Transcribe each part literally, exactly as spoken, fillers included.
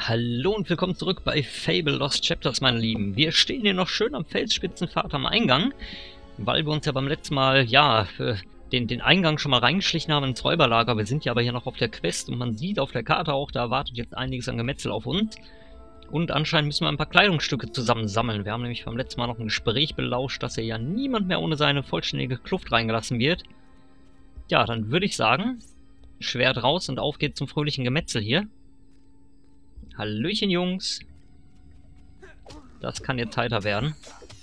Hallo und willkommen zurück bei Fable Lost Chapters, meine Lieben. Wir stehen hier noch schön am Felsspitzenpfad am Eingang, weil wir uns ja beim letzten Mal, ja, den, den Eingang schon mal reingeschlichen haben ins Räuberlager. Wir sind ja aber hier noch auf der Quest und man sieht auf der Karte auch, da wartet jetzt einiges an Gemetzel auf uns. Und anscheinend müssen wir ein paar Kleidungsstücke zusammensammeln. Wir haben nämlich beim letzten Mal noch ein Gespräch belauscht, dass hier ja niemand mehr ohne seine vollständige Kluft reingelassen wird. Ja, dann würde ich sagen, Schwert raus und auf geht's zum fröhlichen Gemetzel hier. Hallöchen, Jungs. Das kann jetzt heiter werden.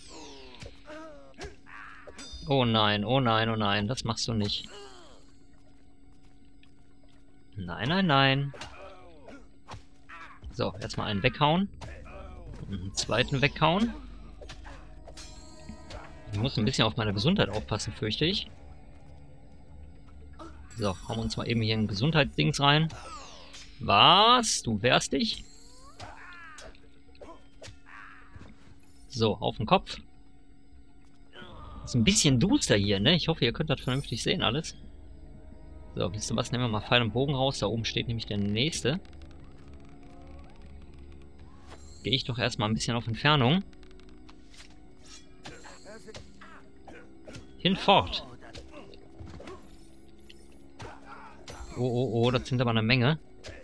Oh nein, oh nein, oh nein, das machst du nicht. Nein, nein, nein. So, erstmal einen weghauen. Und einen zweiten weghauen. Ich muss ein bisschen auf meine Gesundheit aufpassen, fürchte ich. So, hauen wir uns mal eben hier ein Gesundheitsdings rein. Was? Du wehrst dich? So, auf den Kopf. Ist ein bisschen duster hier, ne? Ich hoffe, ihr könnt das vernünftig sehen alles. So, wisst ihr was? Nehmen wir mal Pfeil und Bogen raus. Da oben steht nämlich der nächste. Gehe ich doch erstmal ein bisschen auf Entfernung. Hinfort! Oh, oh, oh, das sind aber eine Menge.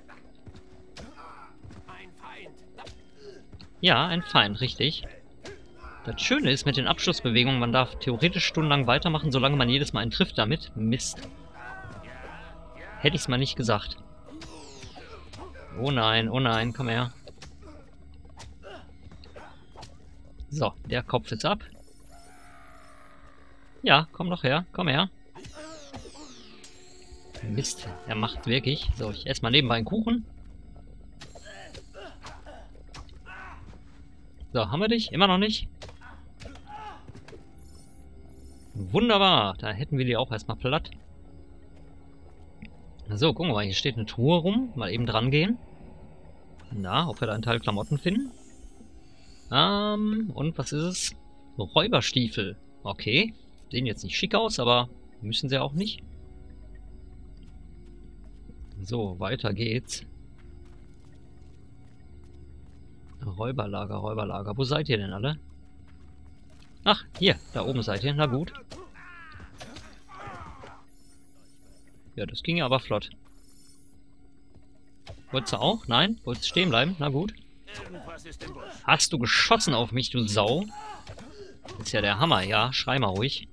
Ja, ein Feind, richtig. Das Schöne ist mit den Abschlussbewegungen, man darf theoretisch stundenlang weitermachen, solange man jedes Mal einen trifft damit. Mist. Hätte ich es mal nicht gesagt. Oh nein, oh nein, komm her. So, der Kopf ist ab. Ja, komm doch her, komm her. Mist, er macht wirklich. So, ich esse mal nebenbei einen Kuchen. So, haben wir dich? Immer noch nicht? Wunderbar, da hätten wir die auch erstmal platt. So, gucken wir mal, hier steht eine Truhe rum. Mal eben dran gehen. Na, ob wir da einen Teil Klamotten finden? Ähm, und was ist es? Räuberstiefel. Okay, sehen jetzt nicht schick aus, aber müssen sie auch nicht. So, weiter geht's. Räuberlager, Räuberlager. Wo seid ihr denn alle? Ach, hier, da oben seid ihr. Na gut. Ja, das ging ja aber flott. Wolltest du auch? Nein? Wolltest du stehen bleiben? Na gut. Hast du geschossen auf mich, du Sau? Ist ja der Hammer, ja. Schrei mal ruhig.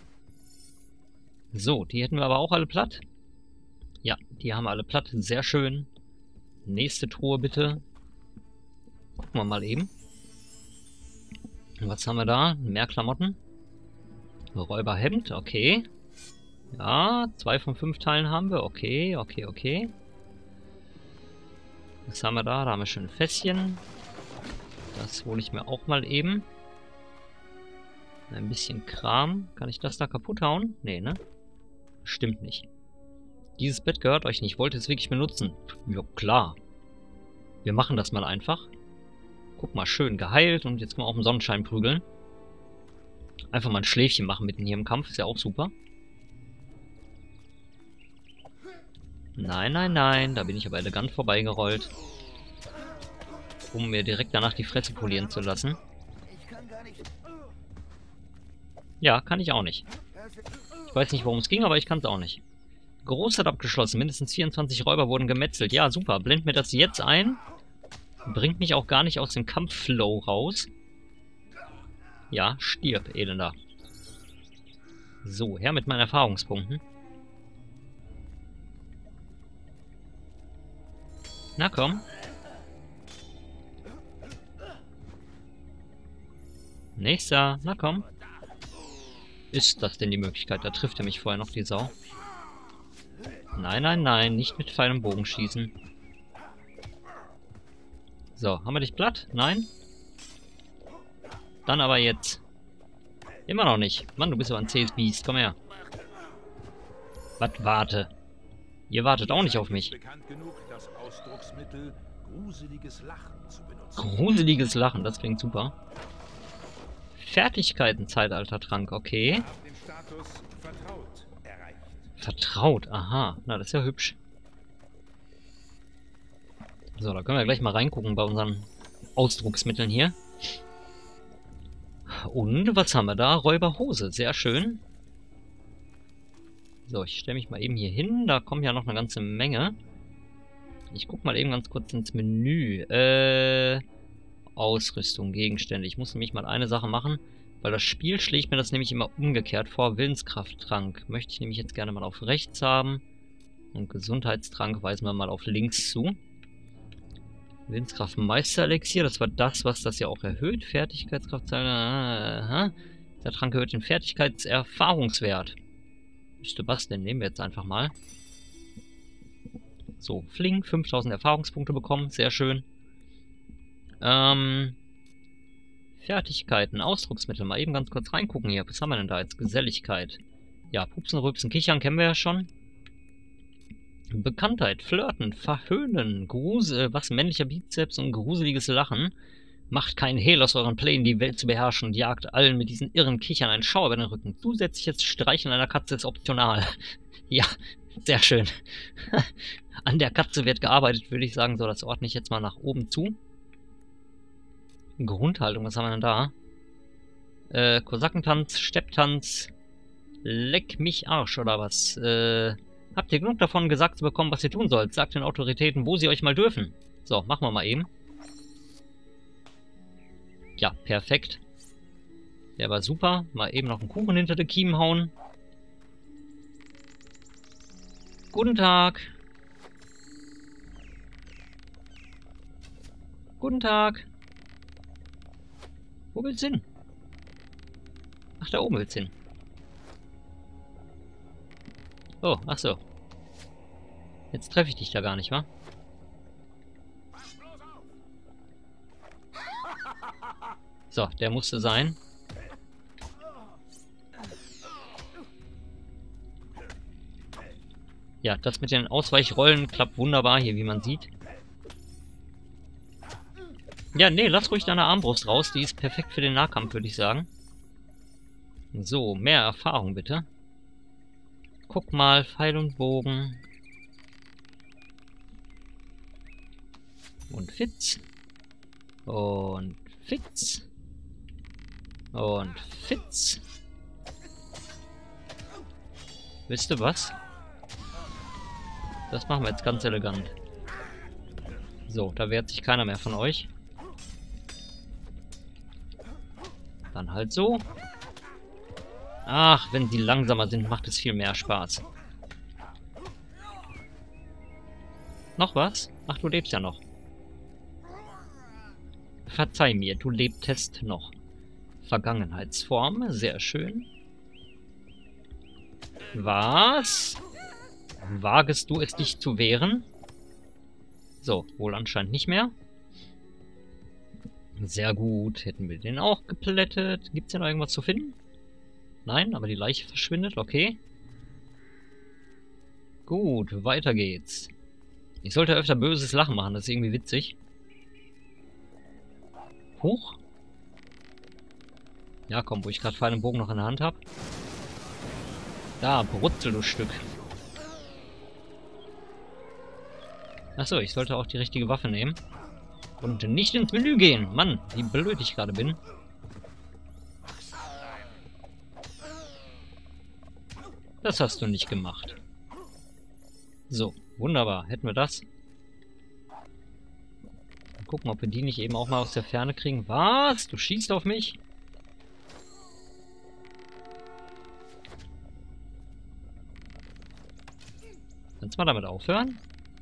So, die hätten wir aber auch alle platt. Ja, die haben wir alle platt. Sehr schön. Nächste Truhe bitte. Gucken wir mal eben. Was haben wir da? Mehr Klamotten. Räuberhemd, okay. Ja, zwei von fünf Teilen haben wir. Okay, okay, okay. Was haben wir da? Da haben wir schon ein Fässchen. Das hole ich mir auch mal eben. Ein bisschen Kram. Kann ich das da kaputt hauen? Nee, ne? Stimmt nicht. Dieses Bett gehört euch nicht. Wollt ihr es wirklich benutzen? Ja, klar. Wir machen das mal einfach. Guck mal, schön geheilt und jetzt können wir auch im Sonnenschein prügeln. Einfach mal ein Schläfchen machen mitten hier im Kampf, ist ja auch super. Nein, nein, nein, da bin ich aber elegant vorbeigerollt. Um mir direkt danach die Fresse polieren zu lassen. Ja, kann ich auch nicht. Ich weiß nicht, worum es ging, aber ich kann es auch nicht. Großstadt abgeschlossen, mindestens vierundzwanzig Räuber wurden gemetzelt. Ja, super, blend mir das jetzt ein. Bringt mich auch gar nicht aus dem Kampfflow raus. Ja, stirb, Elender. So, her mit meinen Erfahrungspunkten. Na komm. Nächster, na komm. Ist das denn die Möglichkeit? Da trifft er mich vorher noch, die Sau. Nein, nein, nein, nicht mit Pfeil und Bogen schießen. So, haben wir dich platt? Nein? Dann aber jetzt. Immer noch nicht. Mann, du bist aber ein zähes Biest. Komm her. Was, warte. Ihr wartet auch nicht auf mich. Gruseliges Lachen, das klingt super. Fertigkeiten, Zeitaltertrank, okay. Vertraut, aha. Na, das ist ja hübsch. So, da können wir gleich mal reingucken bei unseren Ausdrucksmitteln hier. Und was haben wir da? Räuberhose, sehr schön. So, ich stelle mich mal eben hier hin. Da kommen ja noch eine ganze Menge. Ich gucke mal eben ganz kurz ins Menü. Äh, Ausrüstung, Gegenstände. Ich muss nämlich mal eine Sache machen, weil das Spiel schlägt mir das nämlich immer umgekehrt vor. Willenskrafttrank möchte ich nämlich jetzt gerne mal auf rechts haben. Und Gesundheitstrank weisen wir mal auf links zu. Willenskraft Meisterelixier, das war das, was das ja auch erhöht. Fertigkeitskraft. Aha. Der Trank erhöht den Fertigkeitserfahrungswert. Müsste was denn? Nehmen wir jetzt einfach mal. So, Fling, fünftausend Erfahrungspunkte bekommen. Sehr schön. Ähm. Fertigkeiten, Ausdrucksmittel. Mal eben ganz kurz reingucken hier. Was haben wir denn da jetzt? Geselligkeit. Ja, Pupsen, Rülpsen, Kichern kennen wir ja schon. Bekanntheit, Flirten, Verhöhnen, Grusel, was männlicher Bizeps und gruseliges Lachen. Macht keinen Hehl aus euren Plänen, die Welt zu beherrschen und jagt allen mit diesen irren Kichern einen Schauer über den Rücken. Zusätzliches Streicheln einer Katze ist optional. Ja, sehr schön. An der Katze wird gearbeitet, würde ich sagen. So, das ordne ich jetzt mal nach oben zu. Grundhaltung, was haben wir denn da? Äh, Kosakentanz, Stepptanz, Leck mich Arsch oder was? Äh... Habt ihr genug davon gesagt zu bekommen, was ihr tun sollt? Sagt den Autoritäten, wo sie euch mal dürfen. So, machen wir mal eben. Ja, perfekt. Der war super. Mal eben noch einen Kuchen hinter die Kiemen hauen. Guten Tag. Guten Tag. Wo willst du hin? Ach, da oben willst du hin. Oh, ach so. Jetzt treffe ich dich da gar nicht, wa? So, der musste sein. Ja, das mit den Ausweichrollen klappt wunderbar hier, wie man sieht. Ja, nee, lass ruhig deine Armbrust raus. Die ist perfekt für den Nahkampf, würde ich sagen. So, mehr Erfahrung bitte. Guck mal, Pfeil und Bogen. Und Fitz. Und Fitz. Und Fitz. Wisst ihr was? Das machen wir jetzt ganz elegant. So, da wehrt sich keiner mehr von euch. Dann halt so. Ach, wenn sie langsamer sind, macht es viel mehr Spaß. Noch was? Ach, du lebst ja noch. Verzeih mir, du lebtest noch. Vergangenheitsform, sehr schön. Was? Wagest du es, dich zu wehren? So, wohl anscheinend nicht mehr. Sehr gut, hätten wir den auch geplättet. Gibt es denn noch irgendwas zu finden? Nein, aber die Leiche verschwindet, okay. Gut, weiter geht's. Ich sollte öfter böses Lachen machen, das ist irgendwie witzig. Hoch. Ja, komm, wo ich gerade Pfeil und Bogen noch in der Hand habe. Da, brutzel, du Stück. Achso, ich sollte auch die richtige Waffe nehmen. Und nicht ins Menü gehen. Mann, wie blöd ich gerade bin. Das hast du nicht gemacht. So, wunderbar. Hätten wir das. Mal gucken, ob wir die nicht eben auch mal aus der Ferne kriegen. Was? Du schießt auf mich? Kannst du mal damit aufhören?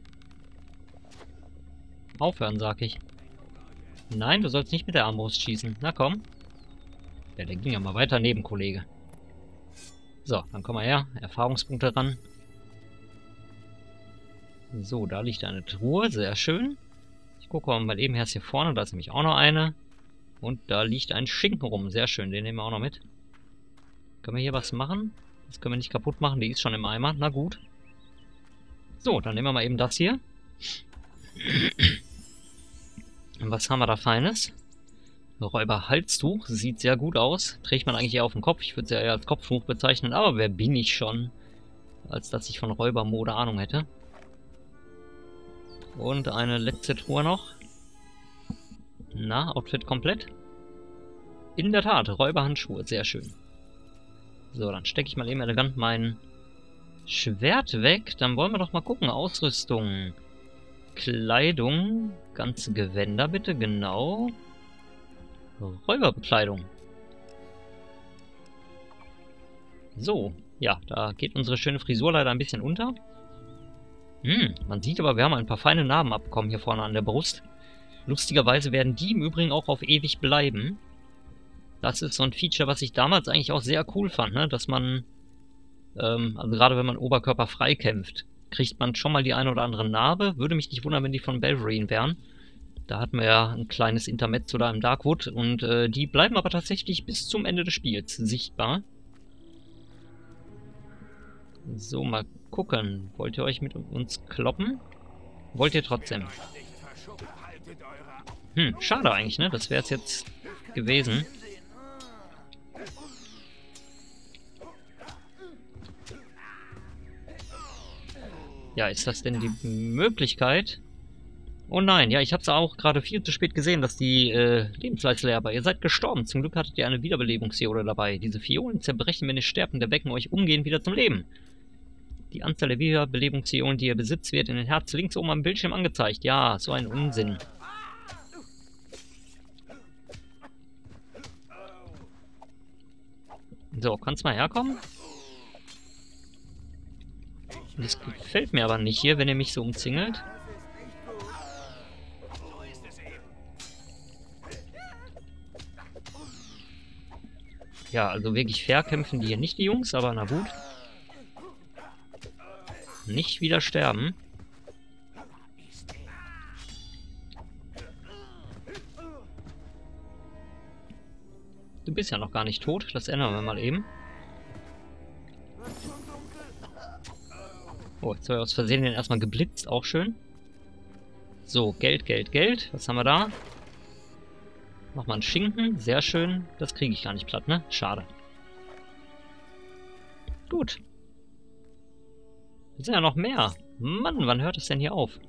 Aufhören, sag ich. Nein, du sollst nicht mit der Armbrust schießen. Na komm. Ja, der ging ja mal weiter neben, Kollege. So, dann komm mal her. Erfahrungspunkte ran. So, da liegt eine Truhe. Sehr schön. Ich gucke mal eben erst hier vorne. Da ist nämlich auch noch eine. Und da liegt ein Schinken rum. Sehr schön. Den nehmen wir auch noch mit. Können wir hier was machen? Das können wir nicht kaputt machen. Die ist schon im Eimer. Na gut. So, dann nehmen wir mal eben das hier. Und was haben wir da Feines? Räuberhalstuch. Sieht sehr gut aus. Trägt man eigentlich eher auf den Kopf. Ich würde es ja eher als Kopftuch bezeichnen. Aber wer bin ich schon? Als dass ich von Räubermode Ahnung hätte. Und eine letzte Truhe noch. Na, Outfit komplett? In der Tat, Räuberhandschuhe, sehr schön. So, dann stecke ich mal eben elegant mein Schwert weg. Dann wollen wir doch mal gucken. Ausrüstung, Kleidung, ganze Gewänder bitte, genau. Räuberbekleidung. So, ja, da geht unsere schöne Frisur leider ein bisschen unter. Hm, man sieht aber, wir haben ein paar feine Narben abbekommen hier vorne an der Brust. Lustigerweise werden die im Übrigen auch auf ewig bleiben. Das ist so ein Feature, was ich damals eigentlich auch sehr cool fand, ne? Dass man, ähm, also gerade wenn man oberkörperfrei kämpft, kriegt man schon mal die eine oder andere Narbe. Würde mich nicht wundern, wenn die von Belverine wären. Da hatten wir ja ein kleines Intermezzo da im Darkwood und äh, die bleiben aber tatsächlich bis zum Ende des Spiels sichtbar. So, mal gucken. Wollt ihr euch mit uns kloppen? Wollt ihr trotzdem? Hm, schade eigentlich, ne? Das wäre es jetzt gewesen. Ja, ist das denn die Möglichkeit? Oh nein, ja, ich habe es auch gerade viel zu spät gesehen, dass die äh, Lebensleiste leer war. Ihr seid gestorben. Zum Glück hattet ihr eine Wiederbelebungsfiole dabei. Diese Fiolen zerbrechen, wenn ihr sterbt, und erwecken euch umgehend wieder zum Leben. Die Anzahl der Wiederbelebungsfiolen, die ihr besitzt, wird in den Herz links oben am Bildschirm angezeigt. Ja, so ein Unsinn. So, kannst mal herkommen? Das gefällt mir aber nicht hier, wenn ihr mich so umzingelt. Ja, also wirklich fair kämpfen die hier nicht, die Jungs, aber na gut. Nicht wieder sterben. Du bist ja noch gar nicht tot, das ändern wir mal eben. Oh, jetzt habe ich aus Versehen den erstmal geblitzt, auch schön. So, Geld, Geld, Geld. Was haben wir da? Nochmal ein Schinken, sehr schön. Das kriege ich gar nicht platt, ne? Schade. Gut. Jetzt sind ja noch mehr. Mann, wann hört es denn hier auf?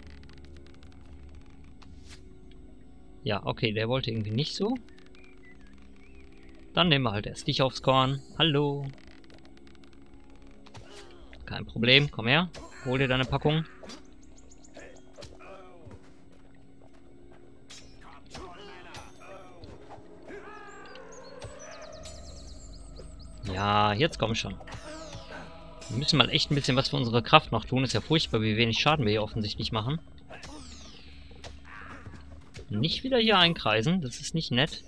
Ja, okay, der wollte irgendwie nicht so. Dann nehmen wir halt erst dich aufs Korn. Hallo. Kein Problem, komm her. Hol dir deine Packung. Ja, jetzt komm schon. Wir müssen mal echt ein bisschen was für unsere Kraft noch tun. Ist ja furchtbar, wie wenig Schaden wir hier offensichtlich machen. Nicht wieder hier einkreisen, das ist nicht nett.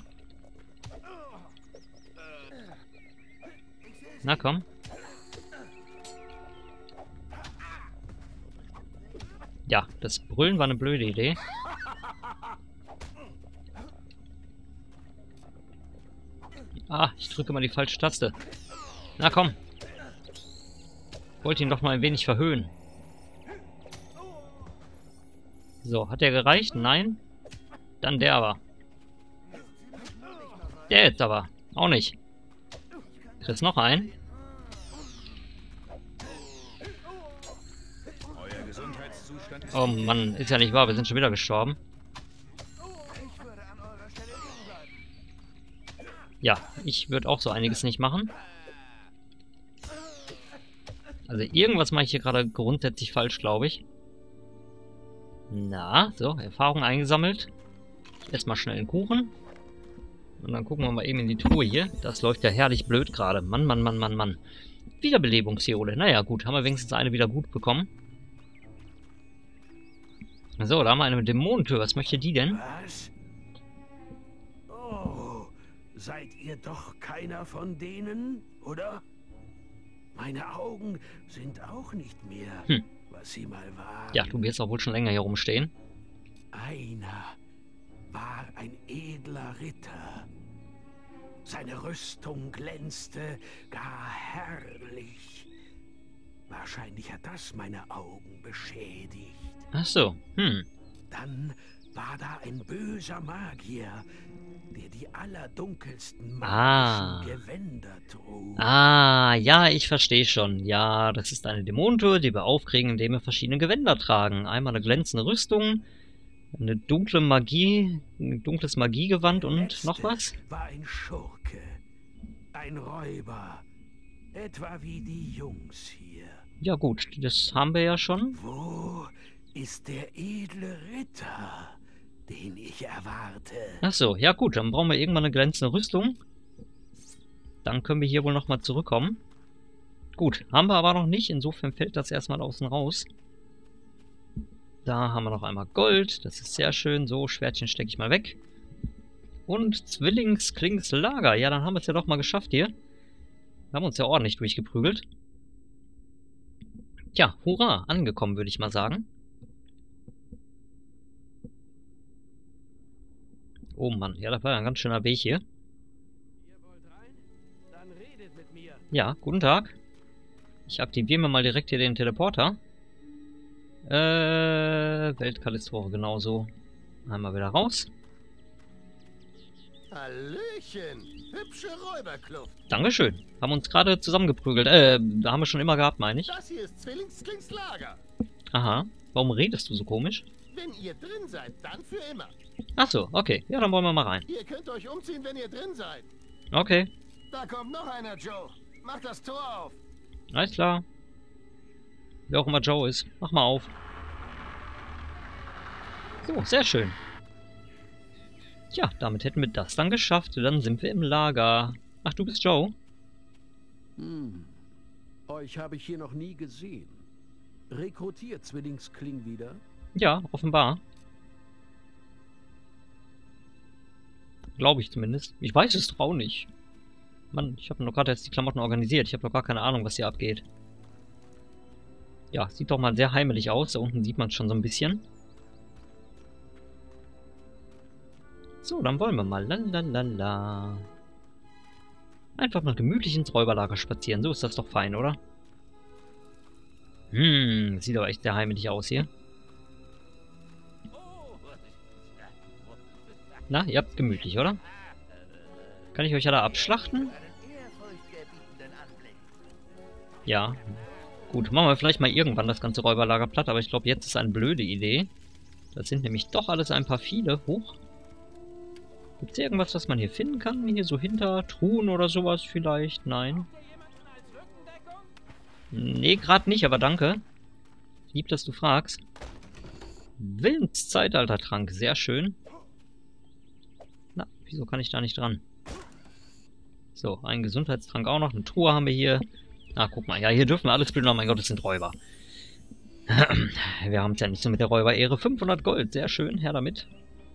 Na komm. Ja, das Brüllen war eine blöde Idee. Ah, ich drücke mal die falsche Taste. Na komm. Wollte ihn doch mal ein wenig verhöhnen. So, hat der gereicht? Nein. Dann der aber. Der jetzt aber. Auch nicht. Kriegst noch einen? Oh Mann, ist ja nicht wahr. Wir sind schon wieder gestorben. Ja, ich würde auch so einiges nicht machen. Also irgendwas mache ich hier gerade grundsätzlich falsch, glaube ich. Na, so, Erfahrung eingesammelt. Erstmal schnell einen Kuchen. Und dann gucken wir mal eben in die Truhe hier. Das läuft ja herrlich blöd gerade. Mann, Mann, Mann, Mann, Mann. Wiederbelebungsfiole. Naja, gut, haben wir wenigstens eine wieder gut bekommen. So, da haben wir eine Dämonentür. Was möchte die denn? Was? Oh, seid ihr doch keiner von denen, oder? Meine Augen sind auch nicht mehr, hm. was sie mal waren. Ja, du wirst auch wohl schon länger hier rumstehen. Einer war ein edler Ritter. Seine Rüstung glänzte gar herrlich. Wahrscheinlich hat das meine Augen beschädigt. Ach so, hm. Dann war da ein böser Magier, der die allerdunkelsten Ah. magischen Gewänder trug. Ah, ja, ich verstehe schon. Ja, das ist eine Dämonentour, die wir aufkriegen, indem wir verschiedene Gewänder tragen. Einmal eine glänzende Rüstung, eine dunkle Magie, ein dunkles Magiegewand Der und letzte noch was? war ein Schurke, ein Räuber, etwa wie die Jungs hier. Ja gut, das haben wir ja schon. Wo ist der edle Ritter, den ich erwarte? Ach so, ja gut, dann brauchen wir irgendwann eine glänzende Rüstung. Dann können wir hier wohl nochmal zurückkommen. Gut, haben wir aber noch nicht, insofern fällt das erstmal außen raus. Da haben wir noch einmal Gold, das ist sehr schön. So, Schwertchen stecke ich mal weg. Und Zwillingsklinkslager. Ja, dann haben wir es ja doch mal geschafft hier. Wir haben uns ja ordentlich durchgeprügelt. Tja, hurra, angekommen, würde ich mal sagen. Oh Mann, ja, das war ja ein ganz schöner Weg hier. Ihr wollt rein? Dann redet mit mir. Ja, guten Tag. Ich aktiviere mir mal direkt hier den Teleporter. Äh, Weltkalistrore genauso. Einmal wieder raus. Hallöchen, hübsche Räuberkluft. Dankeschön. Haben uns gerade zusammengeprügelt. Äh, da haben wir schon immer gehabt, meine ich. Das hier ist Zwillingsklinkslager. Aha. Warum redest du so komisch? Wenn ihr drin seid, dann für immer. Ach so, okay. Ja, dann wollen wir mal rein. Ihr könnt euch umziehen, wenn ihr drin seid. Okay. Da kommt noch einer, Joe. Mach das Tor auf. Alles klar. Wer auch immer Joe ist. Mach mal auf. So, sehr schön. Tja, damit hätten wir das dann geschafft. Dann sind wir im Lager. Ach, du bist Joe? Hm. Euch habe ich hier noch nie gesehen. Rekrutiert Zwillingskling wieder? Ja, offenbar. Glaube ich zumindest. Ich weiß es doch auch nicht. Mann, ich habe noch gerade jetzt die Klamotten organisiert. Ich habe noch gar keine Ahnung, was hier abgeht. Ja, sieht doch mal sehr heimelig aus. Da unten sieht man es schon so ein bisschen. So, dann wollen wir mal. Lalalala. Einfach mal gemütlich ins Räuberlager spazieren. So ist das doch fein, oder? Hm, sieht aber echt sehr heimelig aus hier. Na, ihr habt's gemütlich, oder? Kann ich euch alle abschlachten? Ja. Gut, machen wir vielleicht mal irgendwann das ganze Räuberlager platt, aber ich glaube, jetzt ist eine blöde Idee. Das sind nämlich doch alles ein paar viele. Hoch. Gibt es irgendwas, was man hier finden kann? Hier so hinter Truhen oder sowas vielleicht? Nein. Nee, gerade nicht, aber danke. Lieb, dass du fragst. Willenszeitaltertrank, sehr schön. Na, wieso kann ich da nicht dran? So, einen Gesundheitstrank auch noch. Eine Truhe haben wir hier. Ah, guck mal. Ja, hier dürfen wir alles bilden. Oh mein Gott, das sind Räuber. Wir haben es ja nicht so mit der Räuberehre. fünfhundert Gold, sehr schön. Her damit.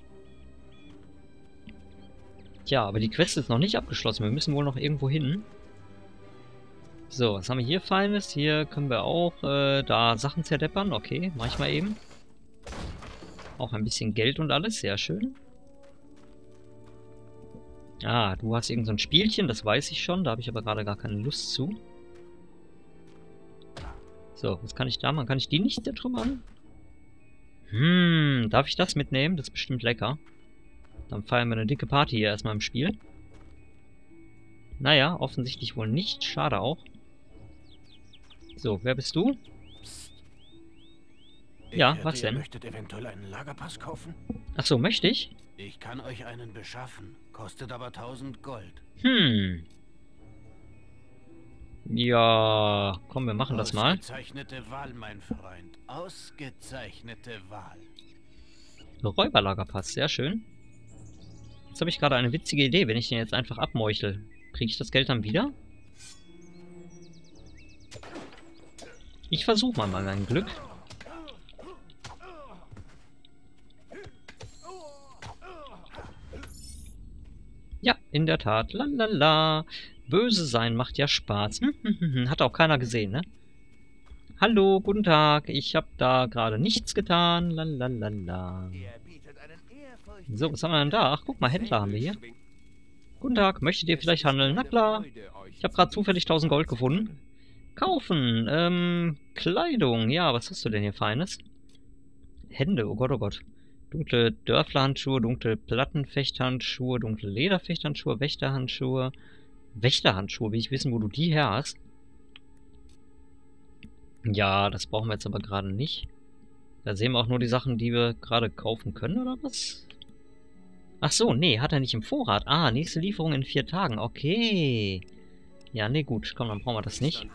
Tja, aber die Quest ist noch nicht abgeschlossen. Wir müssen wohl noch irgendwo hin. So, was haben wir hier Feines? Hier können wir auch äh, da Sachen zerdeppern. Okay, mach ich mal eben. Auch ein bisschen Geld und alles. Sehr schön. Ah, du hast irgend so ein Spielchen. Das weiß ich schon. Da habe ich aber gerade gar keine Lust zu. So, was kann ich da machen? Kann ich die nicht zertrümmern? Hm, darf ich das mitnehmen? Das ist bestimmt lecker. Dann feiern wir eine dicke Party hier erstmal im Spiel. Naja, offensichtlich wohl nicht. Schade auch. So, wer bist du? Psst. Ja, Ich was hörte, ihr denn? möchtet eventuell einen Lagerpass kaufen? Ach so, möchte ich? Ich kann euch einen beschaffen, kostet aber tausend Gold. Hm. Ja, komm, wir machen das mal. Ausgezeichnete Wahl, mein Freund. Ausgezeichnete Wahl. Räuberlagerpass, sehr schön. Jetzt habe ich gerade eine witzige Idee, wenn ich den jetzt einfach abmeuchel. Kriege ich das Geld dann wieder? Ich versuche mal mal mein Glück. Ja, in der Tat. Lalala. Böse sein macht ja Spaß. Hm, hm, hm, hm. Hat auch keiner gesehen, ne? Hallo, guten Tag. Ich habe da gerade nichts getan. Lalalala. So, was haben wir denn da? Ach, guck mal, Händler haben wir hier. Guten Tag, möchtet ihr vielleicht handeln? Na klar. Ich habe gerade zufällig tausend Gold gefunden. Kaufen. Ähm, Kleidung. Ja, was hast du denn hier Feines? Hände, oh Gott, oh Gott. Dunkle Dörflerhandschuhe, dunkle Plattenfechthandschuhe, dunkle Lederfechthandschuhe, Wächterhandschuhe. Wächterhandschuhe, will ich wissen, wo du die her hast. Ja, das brauchen wir jetzt aber gerade nicht. Da sehen wir auch nur die Sachen, die wir gerade kaufen können, oder was? Ach so, nee, hat er nicht im Vorrat. Ah, nächste Lieferung in vier Tagen. Okay. Ja, nee, gut. Komm, dann brauchen wir das nicht.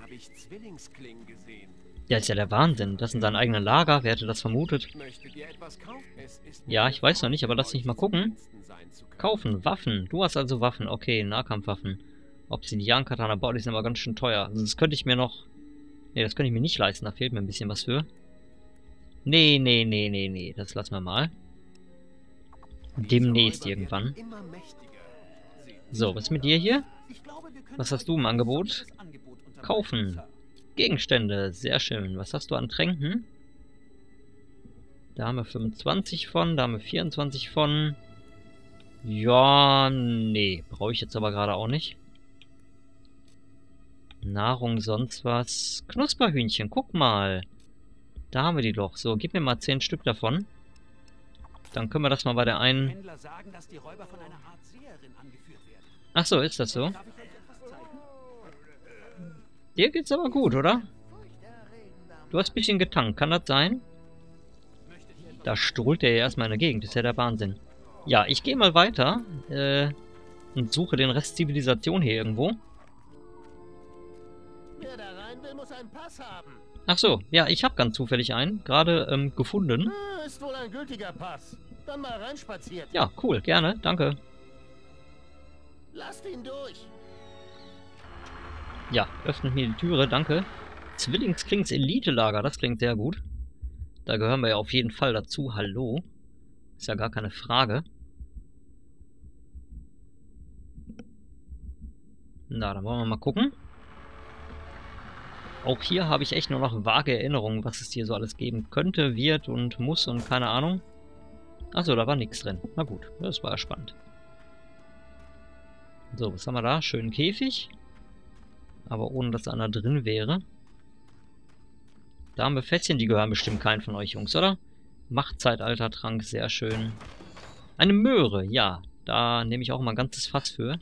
Ja, ist ja der Wahnsinn. Das sind seine eigenen Lager. Wer hätte das vermutet? Ja, ich weiß noch nicht, aber lass mich mal gucken. Kaufen, Waffen. Du hast also Waffen. Okay, Nahkampfwaffen. Obsidian-Katana. Boah, die sind aber ganz schön teuer. Also das könnte ich mir noch... Nee, das könnte ich mir nicht leisten. Da fehlt mir ein bisschen was für. Nee, nee, nee, nee, nee. Das lassen wir mal. Demnächst irgendwann. So, was ist mit dir hier? Was hast du im Angebot? Kaufen. Gegenstände. Sehr schön. Was hast du an Tränken? Da haben wir fünfundzwanzig von. Da haben wir vierundzwanzig von. Ja, nee. Brauche ich jetzt aber gerade auch nicht. Nahrung, sonst was. Knusperhühnchen, guck mal. Da haben wir die doch. So, gib mir mal zehn Stück davon. Dann können wir das mal bei der einen... Ach so, ist das so? Dir geht's aber gut, oder? Du hast ein bisschen getankt, kann das sein? Da strahlt der ja erstmal in der Gegend, das ist ja der Wahnsinn. Ja, ich gehe mal weiter äh, und suche den Rest Zivilisation hier irgendwo. Wer da rein will, muss einen Pass haben. Ach so, ja, ich habe ganz zufällig einen, gerade ähm, gefunden. Ah, ist wohl ein gültiger Pass. Dann mal reinspaziert. Ja, cool, gerne, danke. Lasst ihn durch. Ja, öffnet mir die Türe, danke. Zwillingsklings Elite-Lager, das klingt sehr gut. Da gehören wir ja auf jeden Fall dazu, hallo. Ist ja gar keine Frage. Na, dann wollen wir mal gucken. Auch hier habe ich echt nur noch vage Erinnerungen, was es hier so alles geben könnte, wird und muss und keine Ahnung. Achso, da war nichts drin. Na gut, das war ja spannend. So, was haben wir da? Schönen Käfig. Aber ohne, dass einer drin wäre. Da haben wir Fässchen, die gehören bestimmt keinen von euch Jungs, oder? Machtzeitaltertrank, sehr schön. Eine Möhre, ja. Da nehme ich auch mal ein ganzes Fass für.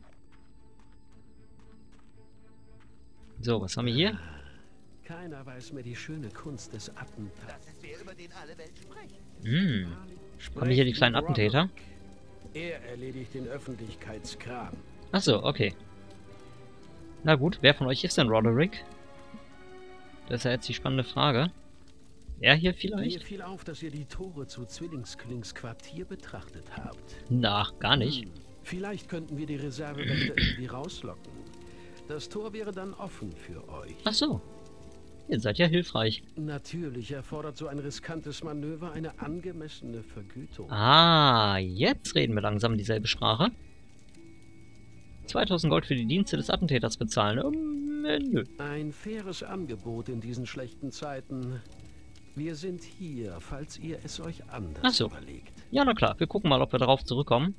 So, was haben wir hier? Keiner weiß mehr die schöne Kunst des Attentats. Das ist der, über den alle Welt spricht. Hm. Haben wir hier die kleinen Attentäter? Er erledigt den Öffentlichkeitskram. Achso, okay. Na gut, wer von euch ist denn Roderick? Das ist ja jetzt die spannende Frage. Er hier Mir vielleicht? fiel auf, dass ihr die Tore zu Zwillingsklings Quartier betrachtet habt. Na, gar nicht. Hm. Vielleicht könnten wir die Reservewächter irgendwie rauslocken. Das Tor wäre dann offen für euch. Ach so. Ihr seid ja hilfreich. Natürlich erfordert so ein riskantes Manöver eine angemessene Vergütung. Ah, jetzt reden wir langsam dieselbe Sprache. zweitausend Gold für die Dienste des Attentäters bezahlen. Ähm, äh, nö. Ein faires Angebot in diesen schlechten Zeiten. Wir sind hier, falls ihr es euch anders Ach so. überlegt. Ja, na klar. Wir gucken mal, ob wir darauf zurückkommen.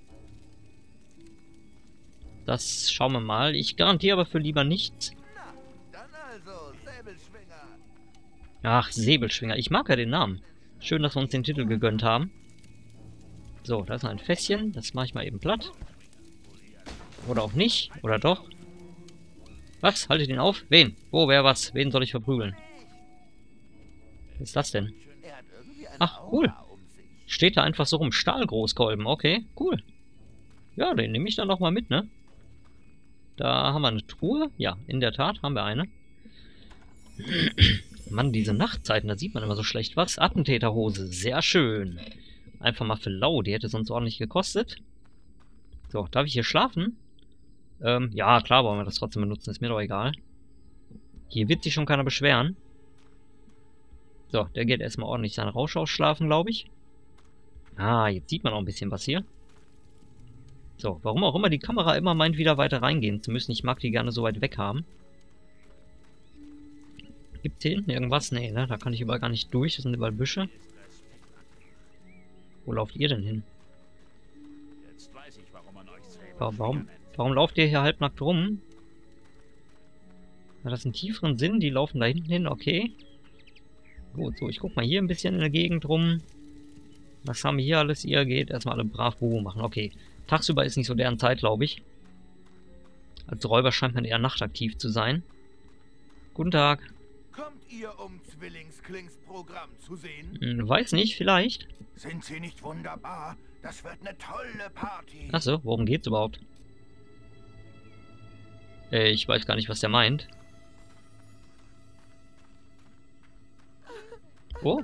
Das schauen wir mal. Ich garantiere aber für lieber nichts. Na, dann also, Säbelschwinger. Ach, Säbelschwinger. Ich mag ja den Namen. Schön, dass wir uns den Titel gegönnt haben. So, da ist noch ein Fässchen. Das mache ich mal eben platt. Oder auch nicht. Oder doch. Was? Haltet ihn auf? Wen? Wo, wer, was? Wen soll ich verprügeln? Was ist das denn? Er hat irgendwie eine Ach, cool. Aura um sich. Steht da einfach so rum. Stahlgroßkolben. Okay, cool. Ja, den nehme ich dann noch mal mit, ne? Da haben wir eine Truhe. Ja, in der Tat haben wir eine. Mann, diese Nachtzeiten, da sieht man immer so schlecht was. Attentäterhose, sehr schön. Einfach mal für lau, die hätte sonst ordentlich gekostet. So, darf ich hier schlafen? Ähm, ja, klar wollen wir das trotzdem benutzen, ist mir doch egal. Hier wird sich schon keiner beschweren. So, der geht erstmal ordentlich seinen Rausch ausschlafen, glaube ich. Ah, jetzt sieht man auch ein bisschen was hier. So, warum auch immer die Kamera immer meint, wieder weiter reingehen zu müssen. Ich mag die gerne so weit weg haben. Gibt's hier hinten irgendwas? Nee, ne? Da kann ich überall gar nicht durch. Das sind überall Büsche. Wo lauft ihr denn hin? Jetzt weiß ich, warum man euch Warum, warum, warum lauft ihr hier halbnackt rum? Hat das einen tieferen Sinn? Die laufen da hinten hin, okay. Gut, so, ich guck mal hier ein bisschen in der Gegend rum. Was haben wir hier alles? Ihr geht erstmal alle brav Bubu machen. Okay. Tagsüber ist nicht so deren Zeit, glaube ich. Als Räuber scheint man eher nachtaktiv zu sein. Guten Tag. Kommt ihr, um Zwillingsklings Programm zu sehen? Hm, weiß nicht, vielleicht. Sind sie nicht wunderbar? Das wird eine tolle Party. Achso, worum geht's überhaupt? Äh, ich weiß gar nicht, was der meint. Oh.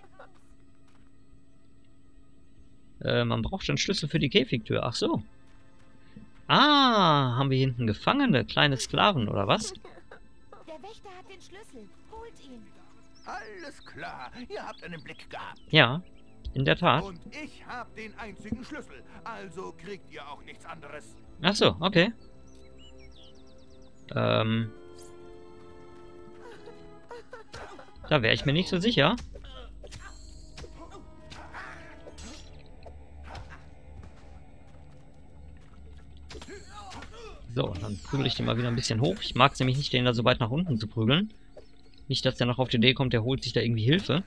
Äh, man braucht schon Schlüssel für die Käfigtür. Ach so. Ah, haben wir hinten Gefangene, kleine Sklaven, oder was? Der Wächter hat den Schlüssel. Holt ihn. Alles klar, ihr habt einen Blick gehabt. Ja, in der Tat. Und ich habe den einzigen Schlüssel, also kriegt ihr auch nichts anderes. Ach so, okay. Ähm. Da wäre ich mir nicht so sicher. So, dann prügel ich den mal wieder ein bisschen hoch. Ich mag es nämlich nicht, den da so weit nach unten zu prügeln. Nicht, dass der noch auf die Idee kommt, der holt sich da irgendwie Hilfe.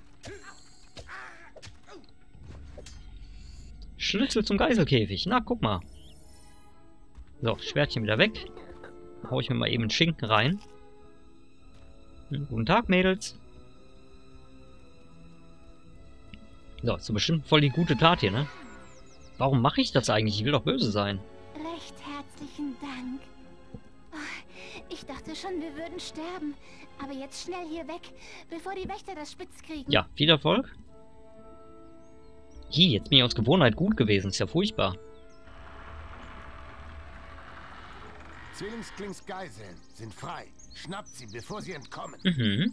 Schlüssel zum Geiselkäfig. Na, guck mal. So, Schwertchen wieder weg. Hau ich mir mal eben einen Schinken rein. Hm, guten Tag, Mädels. So, ist so bestimmt voll die gute Tat hier, ne? Warum mache ich das eigentlich? Ich will doch böse sein. Recht herzlichen Dank. Oh, ich dachte schon, wir würden sterben. Aber jetzt schnell hier weg, bevor die Wächter das spitz kriegen. Ja, viel Erfolg. Hi, jetzt bin ich aus Gewohnheit gut gewesen. Ist ja furchtbar. Zwillingsklings Geiseln sind frei. Schnappt sie, bevor sie entkommen. Mhm.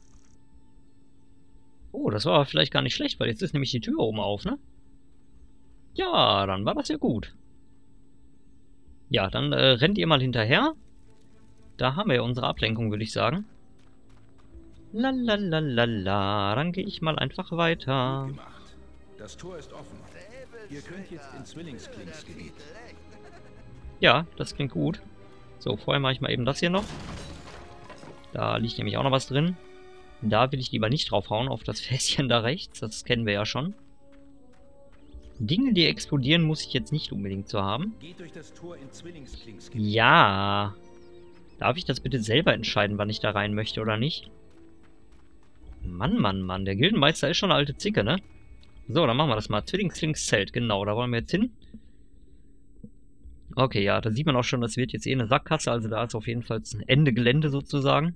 Oh, das war aber vielleicht gar nicht schlecht, weil jetzt ist nämlich die Tür oben auf, ne? Ja, dann war das ja gut. Ja, dann äh, rennt ihr mal hinterher. Da haben wir ja unsere Ablenkung, würde ich sagen. Lalalala, dann gehe ich mal einfach weiter. Gut gemacht. Das Tor ist offen. Ihr könnt jetzt in Zwillingsklings Gebiet. Ja, das klingt gut. So, vorher mache ich mal eben das hier noch. Da liegt nämlich auch noch was drin. Da will ich lieber nicht draufhauen, auf das Fässchen da rechts. Das kennen wir ja schon. Dinge, die explodieren, muss ich jetzt nicht unbedingt so haben. Geht durch das Tor in Zwillingsklings Gebiet. Ja. Darf ich das bitte selber entscheiden, wann ich da rein möchte oder nicht? Mann, Mann, Mann. Der Gildenmeister ist schon eine alte Zicke, ne? So, dann machen wir das mal. Zwillingsklings Zelt. Genau, da wollen wir jetzt hin. Okay, ja, da sieht man auch schon, das wird jetzt eh eine Sackgasse. Also da ist auf jeden Fall ein Ende Gelände sozusagen.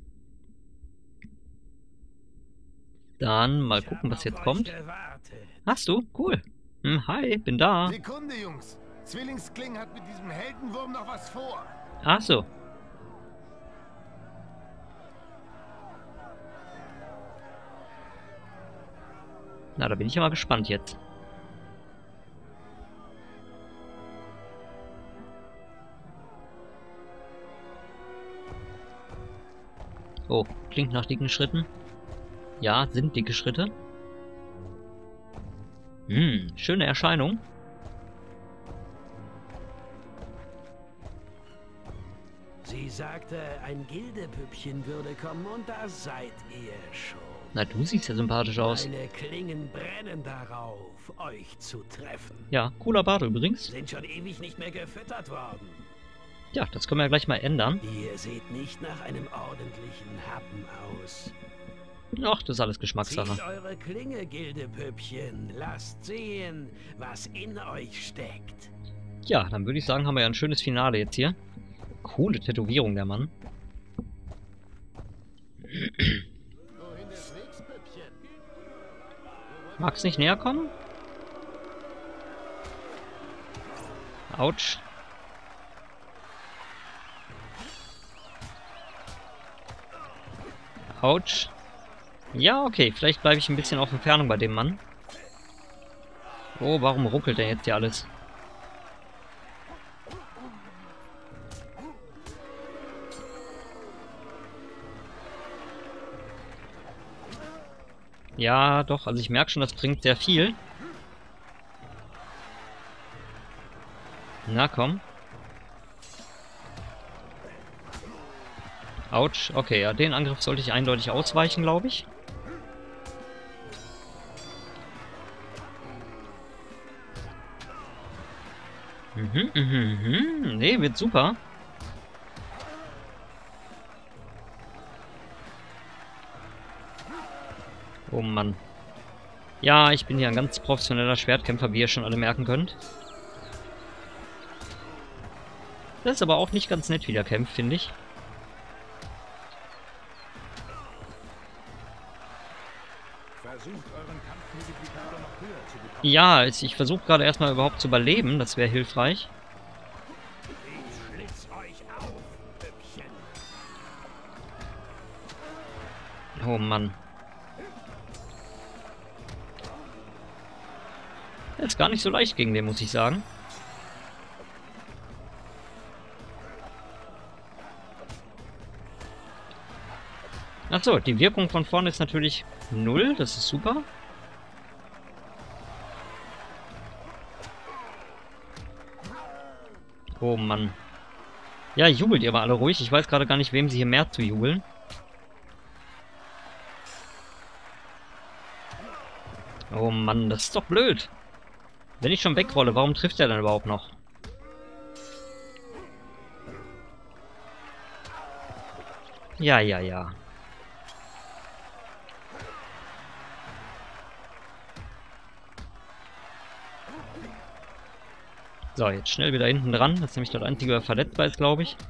Dann mal gucken, was jetzt kommt. Hast du? Cool. Hm, hi, bin da. Sekunde, Jungs. Zwillingskling hat mit diesem Heldenwurm noch was vor. Ach so. Na, da bin ich ja mal gespannt jetzt. Oh, klingt nach dicken Schritten. Ja, sind dicke Schritte. Hm, schöne Erscheinung. Sie sagte, ein Gildepüppchen würde kommen und da seid ihr schon. Na, du siehst ja sympathisch aus. Meine Klingen brennen darauf, euch zu treffen. Ja, cooler Bart übrigens. Sind schon ewig nicht mehr gefüttert worden. Ja, das können wir ja gleich mal ändern. Ihr seht nicht nach einem ordentlichen Happen aus. Ach, das ist alles Geschmackssache. Zieht eure Klinge, Gildepüppchen. Lasst sehen, was in euch steckt. Ja, dann würde ich sagen, haben wir ja ein schönes Finale jetzt hier. Coole Tätowierung, der Mann. Wohin des Wegs, Püppchen? Mag's nicht näher kommen? Autsch. Autsch. Ja, okay. Vielleicht bleibe ich ein bisschen auf Entfernung bei dem Mann. Oh, warum ruckelt denn jetzt hier alles? Ja, doch. Also ich merke schon, das bringt sehr viel. Na komm. Autsch. Okay, ja, den Angriff sollte ich eindeutig ausweichen, glaube ich. Mhm, mhm, mhm. Nee, wird super. Oh Mann. Ja, ich bin hier ein ganz professioneller Schwertkämpfer, wie ihr schon alle merken könnt. Das ist aber auch nicht ganz nett, wie der kämpft, finde ich. Versucht euren Kampfmultiplikator noch höher zu bekommen. Ja, ich versuche gerade erstmal überhaupt zu überleben. Das wäre hilfreich. Ich schlitz euch auf, Püppchen. Oh Mann. Das ist gar nicht so leicht gegen den, muss ich sagen. Achso, die Wirkung von vorne ist natürlich null. Das ist super. Oh Mann. Ja, jubelt ihr aber alle ruhig. Ich weiß gerade gar nicht, wem sie hier mehr zu jubeln. Oh Mann, das ist doch blöd. Wenn ich schon wegrolle, warum trifft er dann überhaupt noch? Ja, ja, ja. So, jetzt schnell wieder hinten dran. Das ist nämlich der einzige, der verletzbar ist, glaube ich.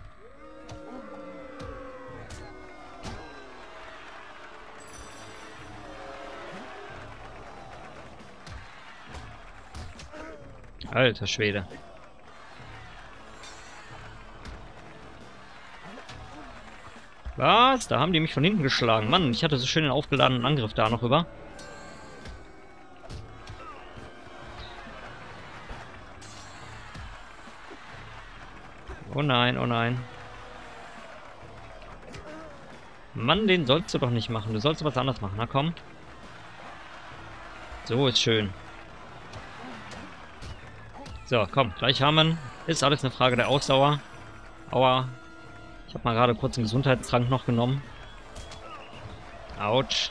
Alter Schwede. Was? Da haben die mich von hinten geschlagen. Mann, ich hatte so schön den aufgeladenen Angriff da noch über. Oh nein, oh nein. Mann, den sollst du doch nicht machen. Du sollst was anderes machen. Na komm. So ist schön. So, komm. Gleich haben wir ihn. Ist alles eine Frage der Ausdauer. Aua. Ich habe mal gerade kurz einen Gesundheitstrank noch genommen. Autsch.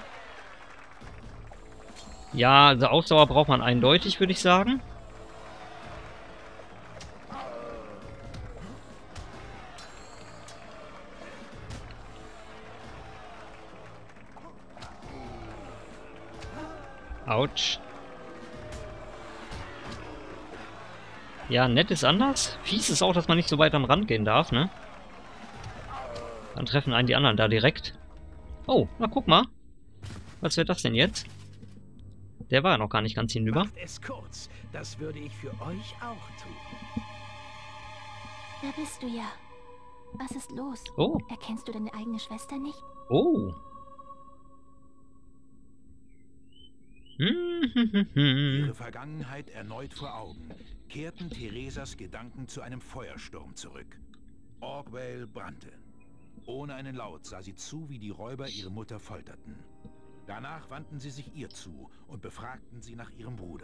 Ja, also Ausdauer braucht man eindeutig, würde ich sagen. Autsch. Ja, nett ist anders. Fies ist auch, dass man nicht so weit am Rand gehen darf, ne? Dann treffen einen die anderen da direkt. Oh, na guck mal. Was wird das denn jetzt? Der war ja noch gar nicht ganz hinüber. Macht es kurz. Das würde ich für euch auch tun. Da bist du ja. Was ist los? Oh. Erkennst du deine eigene Schwester nicht? Oh. Ihre Vergangenheit erneut vor Augen, kehrten Theresas Gedanken zu einem Feuersturm zurück. Orgwell brannte. Ohne einen Laut sah sie zu, wie die Räuber ihre Mutter folterten. Danach wandten sie sich ihr zu und befragten sie nach ihrem Bruder.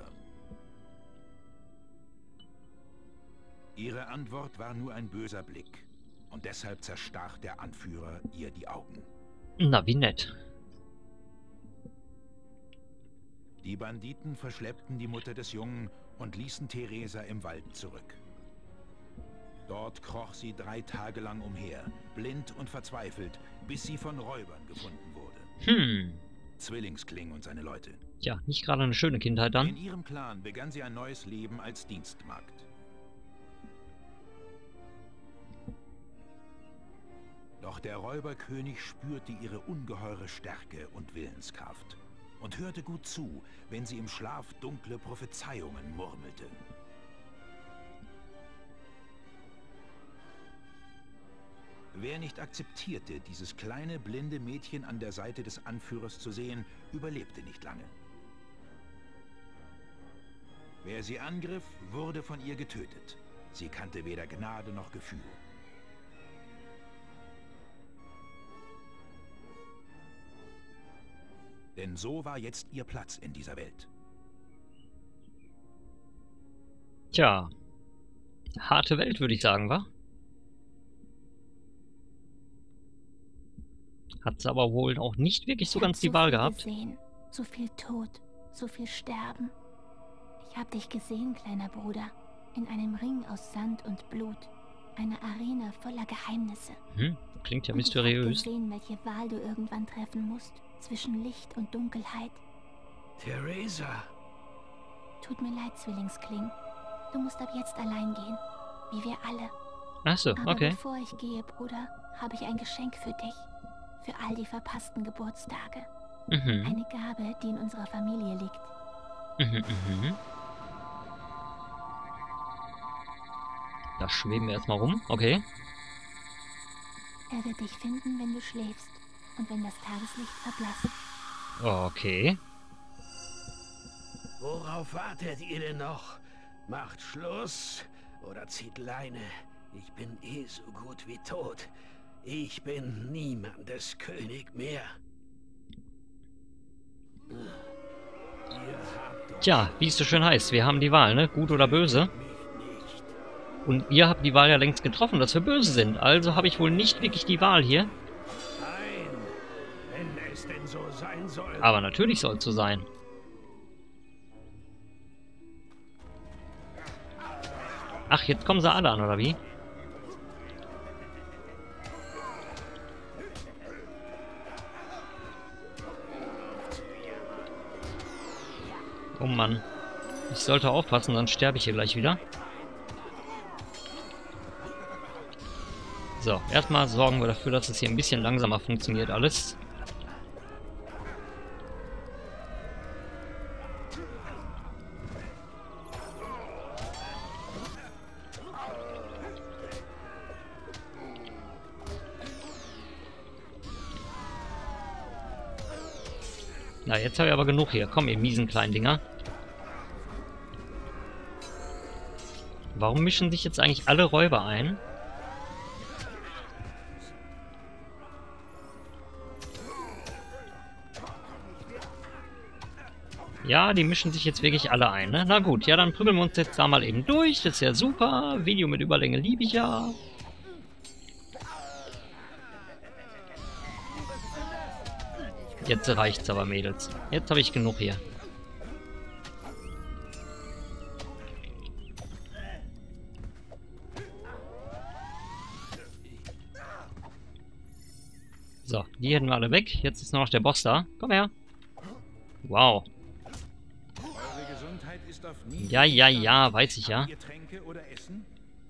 Ihre Antwort war nur ein böser Blick. Und deshalb zerstach der Anführer ihr die Augen. Na, wie nett. Die Banditen verschleppten die Mutter des Jungen und ließen Theresa im Wald zurück. Dort kroch sie drei Tage lang umher, blind und verzweifelt, bis sie von Räubern gefunden wurde. Hm. Zwillingskling und seine Leute. Ja, nicht gerade eine schöne Kindheit dann. In ihrem Clan begann sie ein neues Leben als Dienstmagd. Doch der Räuberkönig spürte ihre ungeheure Stärke und Willenskraft und hörte gut zu, wenn sie im Schlaf dunkle Prophezeiungen murmelte. Wer nicht akzeptierte, dieses kleine, blinde Mädchen an der Seite des Anführers zu sehen, überlebte nicht lange. Wer sie angriff, wurde von ihr getötet. Sie kannte weder Gnade noch Gefühl. Denn so war jetzt ihr Platz in dieser Welt. Tja. Harte Welt, würde ich sagen, wa? Hat sie aber wohl auch nicht wirklich so ganz die Wahl gehabt. Gesehen. So viel Tod, so viel Sterben. Ich hab dich gesehen, kleiner Bruder. In einem Ring aus Sand und Blut. Eine Arena voller Geheimnisse. Hm, klingt ja Und mysteriös. ich hab gesehen, welche Wahl du irgendwann treffen musst. Zwischen Licht und Dunkelheit. Theresa. Tut mir leid, Zwillingskling. Du musst ab jetzt allein gehen. Wie wir alle. Ach so, Aber okay. bevor ich gehe, Bruder, habe ich ein Geschenk für dich. Für all die verpassten Geburtstage. Mhm. Eine Gabe, die in unserer Familie liegt. Mhm, mhm. Da schweben wir erstmal rum. Okay. Er wird dich finden, wenn du schläfst. Und wenn das Tageslicht verblasst. Okay. Worauf wartet ihr denn noch? Macht Schluss oder zieht Leine. Ich bin eh so gut wie tot. Ich bin niemandes König mehr. Ihr habt doch Tja, wie es so schön heißt, wir haben die Wahl, ne? Gut oder böse. mich nicht. Und ihr habt die Wahl ja längst getroffen, dass wir böse sind. Also habe ich wohl nicht wirklich die Wahl hier. Nein, wenn es denn so sein soll. Aber natürlich soll es so sein. Ach, jetzt kommen sie alle an, oder wie? Oh Mann. Ich sollte aufpassen, sonst sterbe ich hier gleich wieder. So, erstmal sorgen wir dafür, dass es hier ein bisschen langsamer funktioniert alles. Na, jetzt habe ich aber genug hier. Komm, ihr miesen kleinen Dinger. Warum mischen sich jetzt eigentlich alle Räuber ein? Ja, die mischen sich jetzt wirklich alle ein, ne? Na gut, ja, dann prügeln wir uns jetzt da mal eben durch. Das ist ja super. Video mit Überlänge liebe ich ja. Jetzt reicht's aber, Mädels. Jetzt habe ich genug hier. So, die hätten wir alle weg. Jetzt ist nur noch der Boss da. Komm her. Wow. Eure Gesundheit ist auf nie Ja, ja, ja, weiß ich ja. Ihr Tränke oder Essen?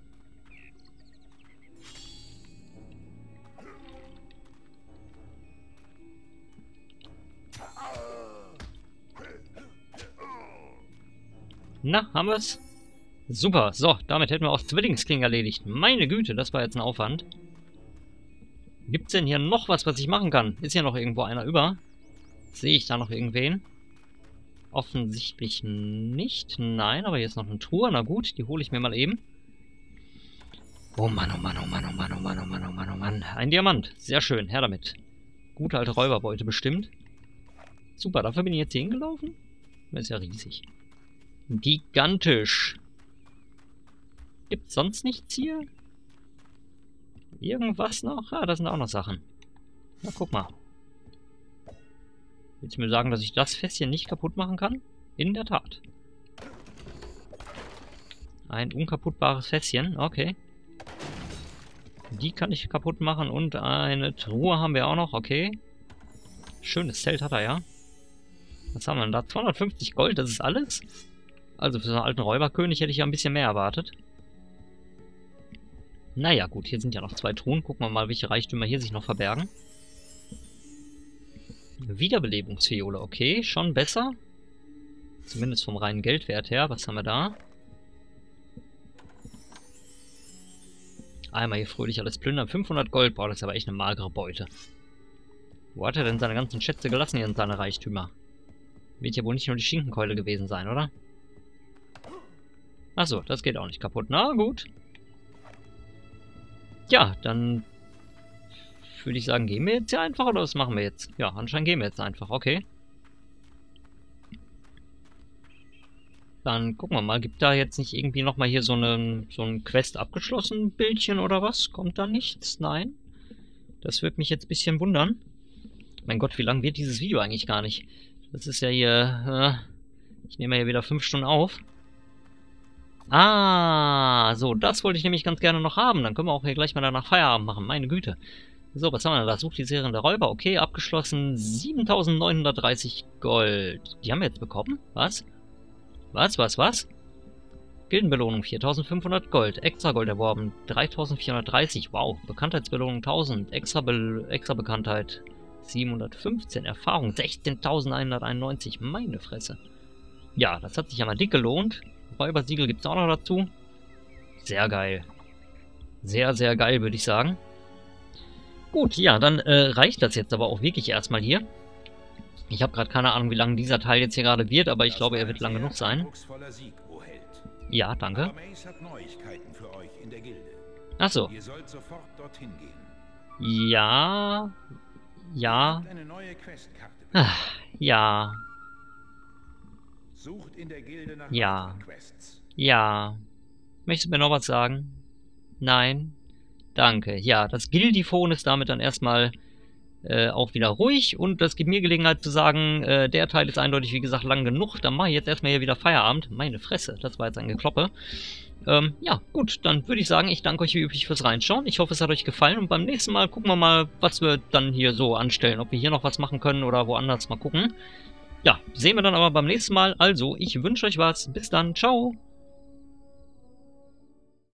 Na, haben wir's? Super. So, damit hätten wir auch Zwillingskling erledigt. Meine Güte, das war jetzt ein Aufwand. Gibt's denn hier noch was, was ich machen kann? Ist hier noch irgendwo einer über? Sehe ich da noch irgendwen? Offensichtlich nicht. Nein, aber hier ist noch eine Truhe. Na gut, die hole ich mir mal eben. Oh Mann, oh Mann, oh Mann, oh Mann, oh Mann, oh Mann, oh Mann, oh Mann. Ein Diamant. Sehr schön, her damit. Gute alte Räuberbeute bestimmt. Super, dafür bin ich jetzt hier hingelaufen? Das ist ja riesig. Gigantisch. Gibt's sonst nichts hier? Irgendwas noch? Ah, da sind auch noch Sachen. Na, guck mal. Willst du mir sagen, dass ich das Fässchen nicht kaputt machen kann? In der Tat. Ein unkaputtbares Fässchen, okay. Die kann ich kaputt machen und eine Truhe haben wir auch noch, okay. Schönes Zelt hat er, ja. Was haben wir denn da? zweihundertfünfzig Gold, das ist alles? Also für so einen alten Räuberkönig hätte ich ja ein bisschen mehr erwartet. Naja, gut, hier sind ja noch zwei Truhen. Gucken wir mal, welche Reichtümer hier sich noch verbergen. Wiederbelebungsfiole, okay, schon besser. Zumindest vom reinen Geldwert her. Was haben wir da? Einmal hier fröhlich alles plündern. fünfhundert Gold, boah, das ist aber echt eine magere Beute. Wo hat er denn seine ganzen Schätze gelassen hier in seine Reichtümer? Wird ja wohl nicht nur die Schinkenkeule gewesen sein, oder? Achso, das geht auch nicht kaputt. Na gut. Ja, dann würde ich sagen, gehen wir jetzt hier einfach, oder was machen wir jetzt? Ja, anscheinend gehen wir jetzt einfach, okay. Dann gucken wir mal, gibt da jetzt nicht irgendwie nochmal hier so, eine, so ein Quest abgeschlossen Bildchen oder was? Kommt da nichts? Nein. Das würde mich jetzt ein bisschen wundern. Mein Gott, wie lang wird dieses Video eigentlich gar nicht? Das ist ja hier, äh, ich nehme ja wieder fünf Stunden auf. Ah, so, das wollte ich nämlich ganz gerne noch haben. Dann können wir auch hier gleich mal danach Feierabend machen. Meine Güte. So, was haben wir denn da? Sucht die Serien der Räuber. Okay, abgeschlossen. siebentausendneunhundertdreißig Gold. Die haben wir jetzt bekommen? Was? Was, was, was? Gildenbelohnung viertausendfünfhundert Gold. Extra Gold erworben. dreitausendvierhundertdreißig. Wow. Bekanntheitsbelohnung tausend. Extra, Be extra Bekanntheit siebenhundertfünfzehn. Erfahrung sechzehntausendeinhunderteinundneunzig. Meine Fresse. Ja, das hat sich ja mal dick gelohnt. Räubersiegel gibt es auch noch dazu. Sehr geil. Sehr, sehr geil, würde ich sagen. Gut, ja, dann äh, reicht das jetzt aber auch wirklich erstmal hier. Ich habe gerade keine Ahnung, wie lange dieser Teil jetzt hier gerade wird, aber ich Das glaube, war er ein wird lang sehr genug sein. eindrucksvoller Sieg, o Held. Ja, danke. Aber Mace hat Neuigkeiten für euch in der Gilde. Achso. Ihr sollt sofort dorthin gehen. Ja. Ja. Eine neue Questkarte. Ah, ja. Sucht in der Gilde nach Ja. weiteren Quests. Ja. Möchtest du mir noch was sagen? Nein? Danke. Ja, das Gildiphon ist damit dann erstmal äh, auch wieder ruhig und das gibt mir Gelegenheit zu sagen, äh, der Teil ist eindeutig, wie gesagt, lang genug. Dann mache ich jetzt erstmal hier wieder Feierabend. Meine Fresse, das war jetzt ein Gekloppe. Ähm, ja, gut, dann würde ich sagen, ich danke euch wie üblich fürs Reinschauen. Ich hoffe, es hat euch gefallen und beim nächsten Mal gucken wir mal, was wir dann hier so anstellen. Ob wir hier noch was machen können oder woanders mal gucken. Ja, sehen wir dann aber beim nächsten Mal. Also, ich wünsche euch was. Bis dann. Ciao.